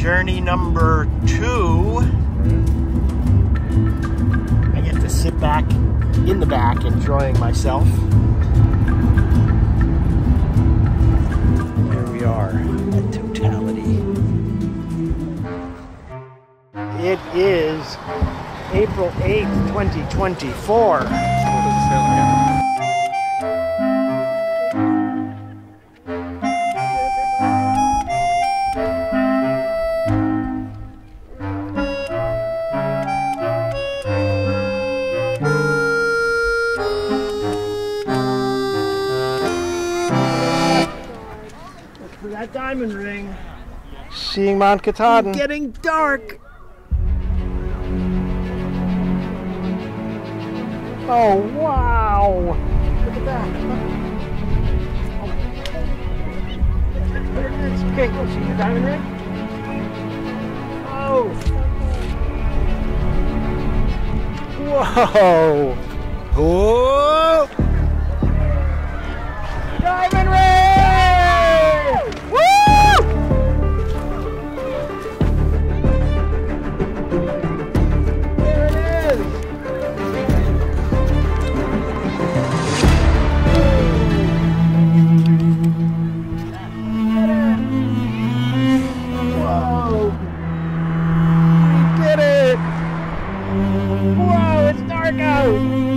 journey number 2. I get to sit back in the back enjoying myself. Here we are at totality. It is April 8th, 2024. What does it say again? For that diamond ring. Seeing Mount Katahdin. It's getting dark. Oh, wow. Look at that. There it is. Okay, go see the diamond ring. Oh. Whoa. Whoa. Diamond ring! Woo! There it is. Whoa! We did it! Whoa, it's dark out!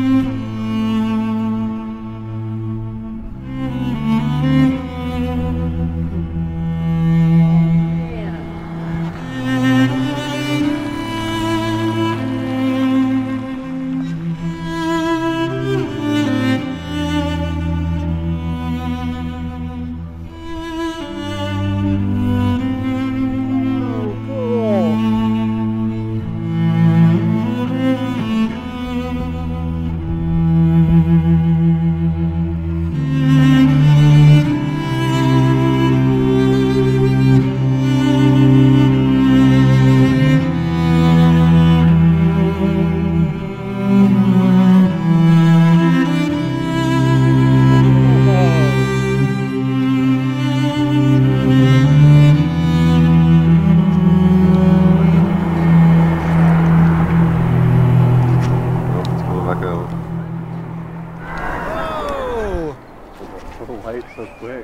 Light so quick.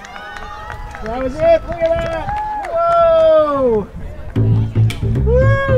That was it. Look at that. Whoa! Woo!